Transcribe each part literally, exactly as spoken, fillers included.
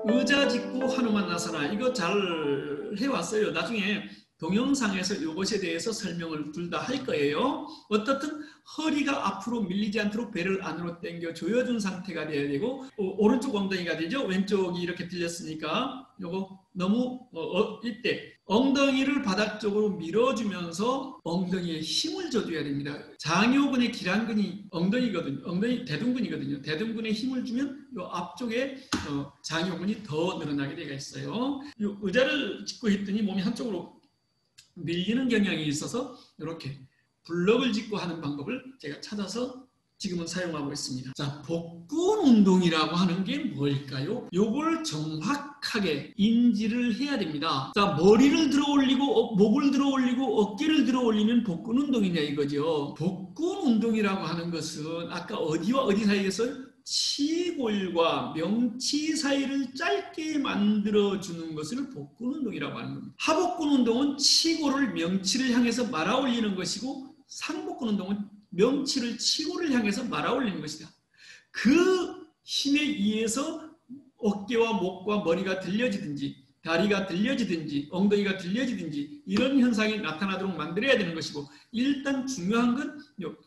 의자 짚고 한우만 나서나 이거 잘 해왔어요. 나중에 동영상에서 이것에 대해서 설명을 둘 다 할 거예요. 어떻든 허리가 앞으로 밀리지 않도록 배를 안으로 당겨 조여준 상태가 돼야 되고, 어, 오른쪽 엉덩이가 되죠. 왼쪽이 이렇게 들렸으니까 요거 너무 어, 어, 이때 엉덩이를 바닥 쪽으로 밀어주면서 엉덩이에 힘을 줘줘야 됩니다. 장요근의 기란근이 엉덩이거든요. 엉덩이 대둔근이거든요. 대둔근에 힘을 주면 요 앞쪽에 어, 장요근이 더 늘어나게 되어 있어요. 요 의자를 짚고 있더니 몸이 한쪽으로 밀리는 경향이 있어서 이렇게 블럭을 짚고 하는 방법을 제가 찾아서 지금은 사용하고 있습니다. 자, 복근 운동이라고 하는 게 뭘까요? 요걸 정확하게 인지를 해야 됩니다. 자, 머리를 들어 올리고 어, 목을 들어 올리고 어깨를 들어 올리면 복근 운동이냐 이거죠. 복근 운동이라고 하는 것은 아까 어디와 어디 사이에서 치골과 명치 사이를 짧게 만들어주는 것을 복근 운동이라고 하는 겁니다. 하복근 운동은 치골을 명치를 향해서 말아 올리는 것이고, 상복근 운동은 명치를 치골을 향해서 말아 올리는 것이다. 그 힘에 의해서 어깨와 목과 머리가 들려지든지 다리가 들려지든지 엉덩이가 들려지든지 이런 현상이 나타나도록 만들어야 되는 것이고, 일단 중요한 건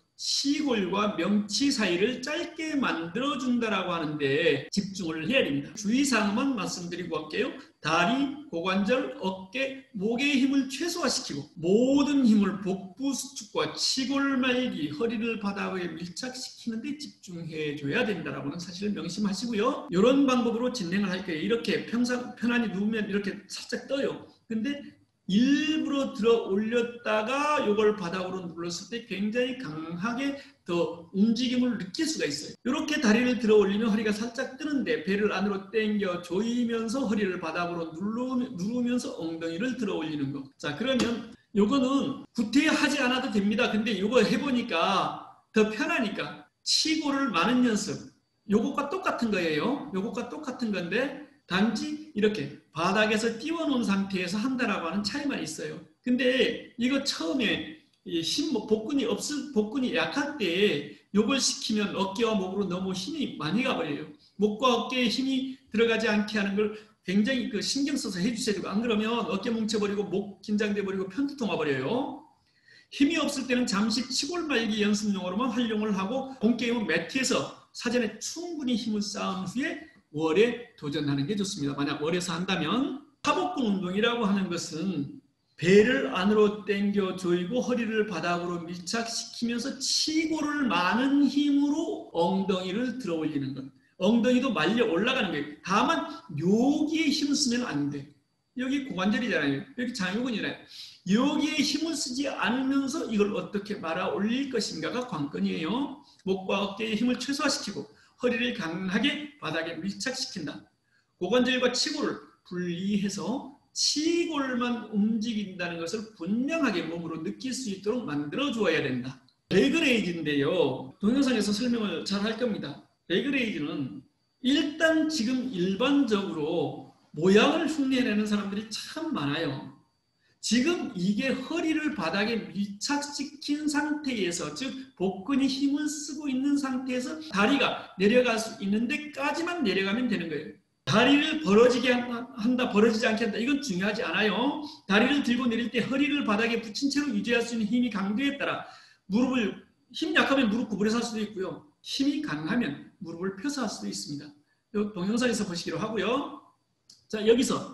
치골과 명치 사이를 짧게 만들어준다라고 하는데 집중을 해야 됩니다. 주의사항만 말씀드리고 갈게요. 다리, 고관절, 어깨, 목의 힘을 최소화시키고 모든 힘을 복부 수축과 치골 말기, 허리를 바닥에 밀착시키는 데 집중해 줘야 된다라고는 사실을 명심하시고요. 이런 방법으로 진행을 할 거예요. 이렇게 평상, 편안히 누우면 이렇게 살짝 떠요. 근데 일부러 들어 올렸다가 이걸 바닥으로 눌렀을 때 굉장히 강하게 더 움직임을 느낄 수가 있어요. 이렇게 다리를 들어 올리면 허리가 살짝 뜨는데 배를 안으로 당겨 조이면서 허리를 바닥으로 누르면서 엉덩이를 들어 올리는 거. 자, 그러면 이거는 구태하지 않아도 됩니다. 근데 이거 해보니까 더 편하니까 치골을 많은 연습. 이것과 똑같은 거예요. 이것과 똑같은 건데 단지 이렇게 바닥에서 띄워놓은 상태에서 한다라고 하는 차이만 있어요. 근데 이거 처음에 힘, 복근이 없을, 복근이 약할 때 이걸 시키면 어깨와 목으로 너무 힘이 많이 가버려요. 목과 어깨에 힘이 들어가지 않게 하는 걸 굉장히 그 신경 써서 해주셔야 되고, 안 그러면 어깨 뭉쳐버리고 목 긴장돼 버리고 편두통 와버려요. 힘이 없을 때는 잠시 치골 말기 연습용으로만 활용을 하고, 본게임은 매트에서 사전에 충분히 힘을 쌓은 후에 월에 도전하는 게 좋습니다. 만약 월에서 한다면 하복근 운동이라고 하는 것은 배를 안으로 당겨 조이고 허리를 바닥으로 밀착시키면서 치골을 많은 힘으로 엉덩이를 들어 올리는 것. 엉덩이도 말려 올라가는 거예요. 다만 여기에 힘을 쓰면 안 돼. 여기 고관절이잖아요. 여기 장요근이잖아요. 여기에 힘을 쓰지 않으면서 이걸 어떻게 말아 올릴 것인가가 관건이에요. 목과 어깨에 힘을 최소화시키고 허리를 강하게 바닥에 밀착시킨다. 고관절과 치골을 분리해서 치골만 움직인다는 것을 분명하게 몸으로 느낄 수 있도록 만들어 주어야 된다. 레그레이즈인데요. 동영상에서 설명을 잘 할 겁니다. 레그레이즈는 일단 지금 일반적으로 모양을 흉내내는 사람들이 참 많아요. 지금 이게 허리를 바닥에 밀착시킨 상태에서, 즉 복근이 힘을 쓰고 있는 상태에서 다리가 내려갈 수 있는 데까지만 내려가면 되는 거예요. 다리를 벌어지게 한다, 벌어지지 않게 한다, 이건 중요하지 않아요. 다리를 들고 내릴 때 허리를 바닥에 붙인 채로 유지할 수 있는 힘이 강도에 따라 무릎을, 힘 약하면 무릎 구부려서 할 수도 있고요. 힘이 강하면 무릎을 펴서 할 수도 있습니다. 이 동영상에서 보시기로 하고요. 자, 여기서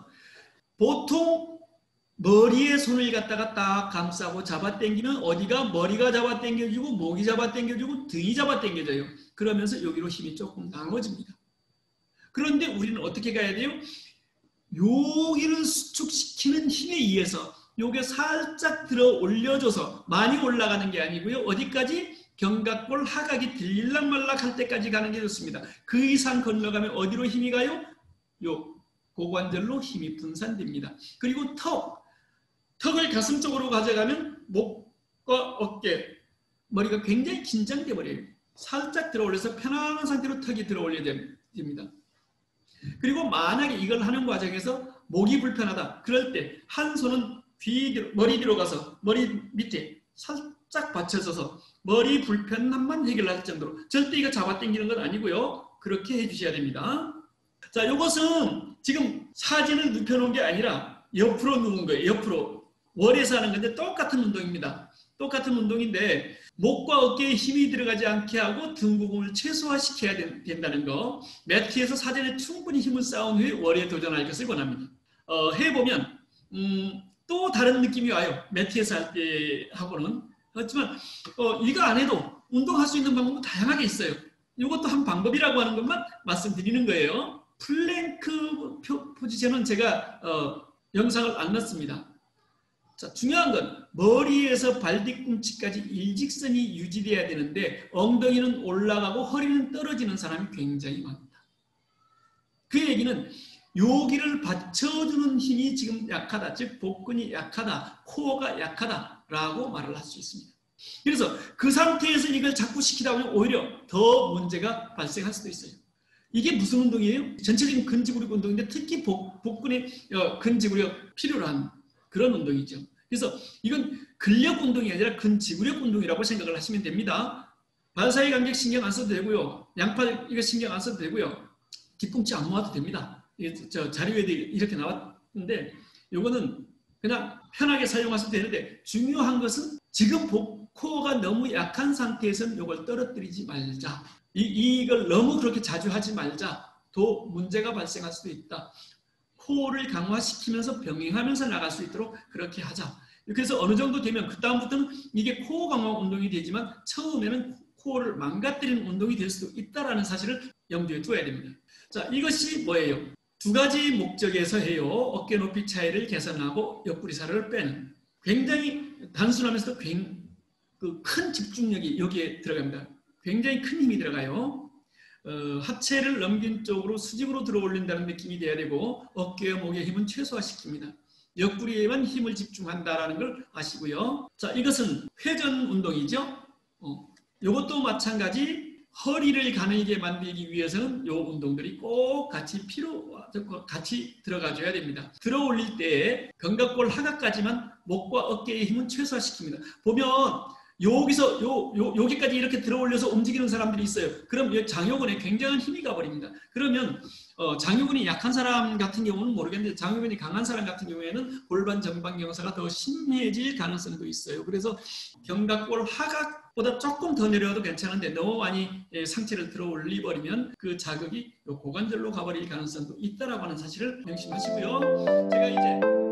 보통 머리에 손을 갖다가 딱 감싸고 잡아당기면 어디가 머리가 잡아당겨지고 목이 잡아당겨지고 등이 잡아당겨져요. 그러면서 여기로 힘이 조금 나눠집니다. 그런데 우리는 어떻게 가야 돼요? 여기를 수축시키는 힘에 의해서 요게 살짝 들어 올려줘서 많이 올라가는 게 아니고요. 어디까지? 견갑골 하각이 들릴락말락 할 때까지 가는 게 좋습니다. 그 이상 건너가면 어디로 힘이 가요? 요 고관절로 힘이 분산됩니다. 그리고 턱. 턱을 가슴 쪽으로 가져가면 목과 어깨, 머리가 굉장히 긴장돼 버려요. 살짝 들어 올려서 편안한 상태로 턱이 들어 올려야 됩니다. 그리고 만약에 이걸 하는 과정에서 목이 불편하다. 그럴 때 한 손은 귀 뒤로, 머리 뒤로 가서 머리 밑에 살짝 받쳐줘서 머리 불편함만 해결할 정도로, 절대 이거 잡아당기는 건 아니고요. 그렇게 해주셔야 됩니다. 자, 이것은 지금 사진을 눕혀놓은 게 아니라 옆으로 누운 거예요. 옆으로. 월에서 하는 건데 똑같은 운동입니다. 똑같은 운동인데 목과 어깨에 힘이 들어가지 않게 하고 등부분을 최소화시켜야 된다는 거. 매트에서 사전에 충분히 힘을 쌓은 후에 월에 도전할 것을 권합니다. 어, 해보면 음, 또 다른 느낌이 와요. 매트에서 할 때 하고는. 그렇지만 어, 이거 안 해도 운동할 수 있는 방법은 다양하게 있어요. 이것도 한 방법이라고 하는 것만 말씀드리는 거예요. 플랭크 포지션은 제가 어, 영상을 안 넣습니다. 자, 중요한 건 머리에서 발뒤꿈치까지 일직선이 유지돼야 되는데 엉덩이는 올라가고 허리는 떨어지는 사람이 굉장히 많다. 그 얘기는 여기를 받쳐주는 힘이 지금 약하다. 즉 복근이 약하다. 코어가 약하다라고 말을 할 수 있습니다. 그래서 그 상태에서 이걸 자꾸 시키다 보면 오히려 더 문제가 발생할 수도 있어요. 이게 무슨 운동이에요? 전체적인 근지구력 운동인데 특히 복, 복근의 근지구력 필요로 한 그런 운동이죠. 그래서 이건 근력 운동이 아니라 근지구력 운동이라고 생각을 하시면 됩니다. 발사의 간격 신경 안 써도 되고요. 양팔 이거 신경 안 써도 되고요. 뒤꿈치 안 모아도 됩니다. 저 자료에 이렇게 나왔는데 이거는 그냥 편하게 사용하셔도 되는데 중요한 것은 지금 복, 코어가 너무 약한 상태에서는 이걸 떨어뜨리지 말자. 이, 이걸 너무 그렇게 자주 하지 말자. 또 문제가 발생할 수도 있다. 코어를 강화시키면서 병행하면서 나갈 수 있도록 그렇게 하자. 그래서 어느 정도 되면 그 다음부터는 이게 코어 강화 운동이 되지만 처음에는 코어를 망가뜨리는 운동이 될 수도 있다는 사실을 염두에 두어야 됩니다. 자, 이것이 뭐예요? 두 가지 목적에서 해요. 어깨 높이 차이를 개선하고 옆구리살을 빼는. 굉장히 단순하면서도 큰 집중력이 여기에 들어갑니다. 굉장히 큰 힘이 들어가요. 어, 하체를 넘긴 쪽으로 수직으로 들어 올린다는 느낌이 돼야 되고 어깨와 목의 힘은 최소화시킵니다. 옆구리에만 힘을 집중한다는 걸 아시고요. 자, 이것은 회전 운동이죠. 어, 이것도 마찬가지 허리를 가늘게 만들기 위해서는 이 운동들이 꼭 같이 필요, 같이 들어가줘야 됩니다. 들어 올릴 때 견갑골 하각까지만 목과 어깨의 힘은 최소화시킵니다. 보면 여기서 요, 요, 여기까지 이렇게 들어 올려서 움직이는 사람들이 있어요. 그럼 장요근에 굉장한 힘이 가버립니다. 그러면 어, 장요근이 약한 사람 같은 경우는 모르겠는데 장요근이 강한 사람 같은 경우에는 골반 전방 경사가 더 심해질 가능성도 있어요. 그래서 견갑골 하각보다 조금 더 내려와도 괜찮은데 너무 많이 상체를 들어 올리버리면 그 자극이 고관절로 가버릴 가능성도 있다라고 하는 사실을 명심하시고요. 제가 이제